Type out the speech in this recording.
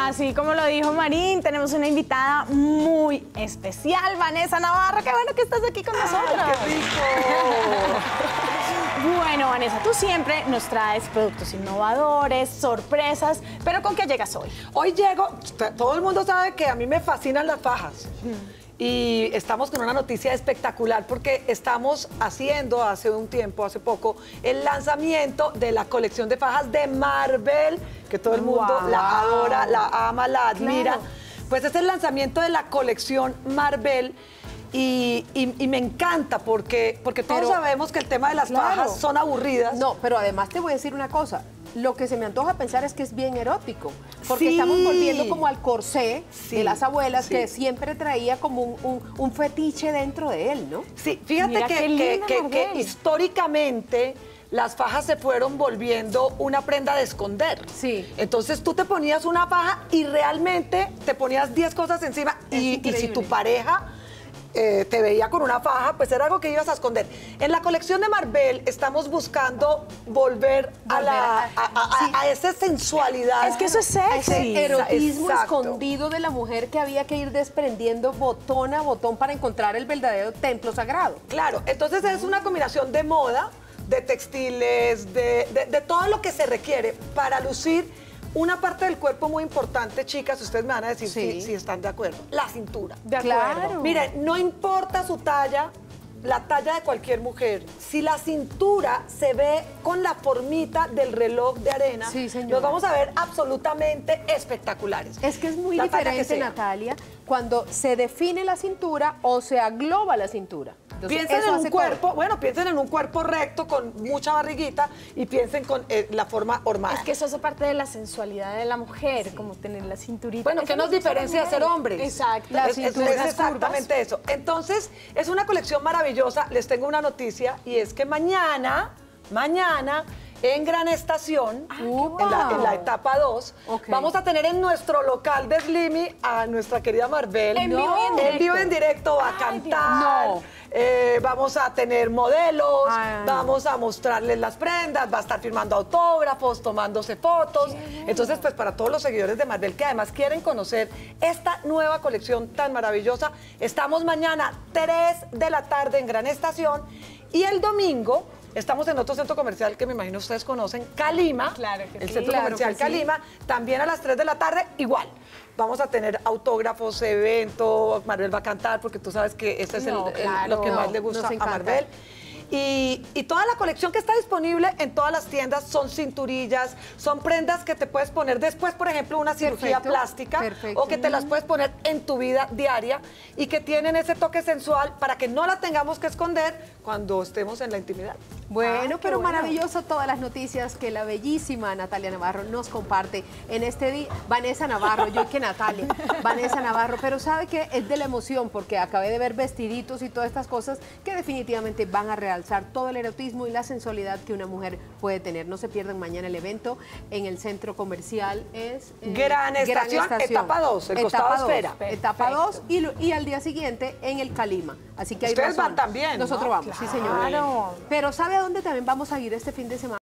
Así como lo dijo Marín, tenemos una invitada muy especial, Vanessa Navarro. Qué bueno que estás aquí con nosotros. ¡Qué rico! Bueno, Vanessa, tú siempre nos traes productos innovadores, sorpresas, pero ¿con qué llegas hoy? Hoy llego, todo el mundo sabe que a mí me fascinan las fajas. Y estamos con una noticia espectacular porque estamos haciendo hace un tiempo, hace poco, el lanzamiento de la colección de fajas de Marvel, que todo el mundo la adora, la ama, la admira. Claro. Pues es el lanzamiento de la colección Marvel. Y me encanta porque todos sabemos que el tema de las fajas son aburridas. No, pero además te voy a decir una cosa. Lo que se me antoja pensar es que es bien erótico, porque estamos volviendo como al corsé de las abuelas que siempre traía como un fetiche dentro de él, ¿no? Sí, fíjate que históricamente las fajas se fueron volviendo una prenda de esconder. Sí. Entonces tú te ponías una faja y realmente te ponías 10 cosas encima y si tu pareja te veía con una faja, pues era algo que ibas a esconder. En la colección de Marvel estamos buscando volver a esa sensualidad. Es que eso es sexy. Ese erotismo escondido de la mujer que había que ir desprendiendo botón a botón para encontrar el verdadero templo sagrado. Claro, entonces es una combinación de moda, de textiles, de todo lo que se requiere para lucir una parte del cuerpo muy importante, chicas. Ustedes me van a decir si están de acuerdo. La cintura. De acuerdo. Claro. Miren, no importa su talla, la talla de cualquier mujer, si la cintura se ve con la formita del reloj de arena, nos vamos a ver absolutamente espectaculares. Es que es muy diferente, Natalia, cuando se define la cintura o se agloba la cintura. Entonces, piensen en un cuerpo, piensen en un cuerpo recto con mucha barriguita y piensen con la forma hormada. Es que eso hace parte de la sensualidad de la mujer, como tener la cinturita. Bueno, ¿qué nos diferencia de ser hombres? Exacto. Es exactamente eso. Entonces, es una colección maravillosa. Les tengo una noticia y es que mañana, en Gran Estación, en la etapa 2, vamos a tener en nuestro local de Slimy a nuestra querida Marvel. En vivo y en directo va a cantar. Vamos a tener modelos, vamos a mostrarles las prendas, va a estar firmando autógrafos, tomándose fotos. Entonces, pues para todos los seguidores de Marvel que además quieren conocer esta nueva colección tan maravillosa, estamos mañana 3 de la tarde en Gran Estación y el domingo estamos en otro centro comercial que me imagino ustedes conocen, Calima. Claro que el centro comercial Calima, también a las 3 de la tarde, igual. Vamos a tener autógrafos, evento, Marvel va a cantar, porque tú sabes que ese es lo que más le gusta a Marvel. Y toda la colección que está disponible en todas las tiendas son cinturillas, son prendas que te puedes poner después, por ejemplo, una cirugía plástica o que te las puedes poner en tu vida diaria y que tienen ese toque sensual para que no la tengamos que esconder cuando estemos en la intimidad. Bueno, pero maravilloso todas las noticias que la bellísima Natalia Navarro nos comparte en este día. Vanessa Navarro, yo que Natalia, Vanessa Navarro, pero sabe que es de la emoción porque acabé de ver vestiditos y todas estas cosas que definitivamente van a realzar todo el erotismo y la sensualidad que una mujer puede tener. No se pierdan mañana el evento en el centro comercial. Es Gran Estación, etapa 2, el costado Esfera. Etapa 2 y al día siguiente en el Calima. Así que hay ustedes van también, Nosotros vamos, sí señor. Claro. Pero ¿sabe a dónde también vamos a ir este fin de semana?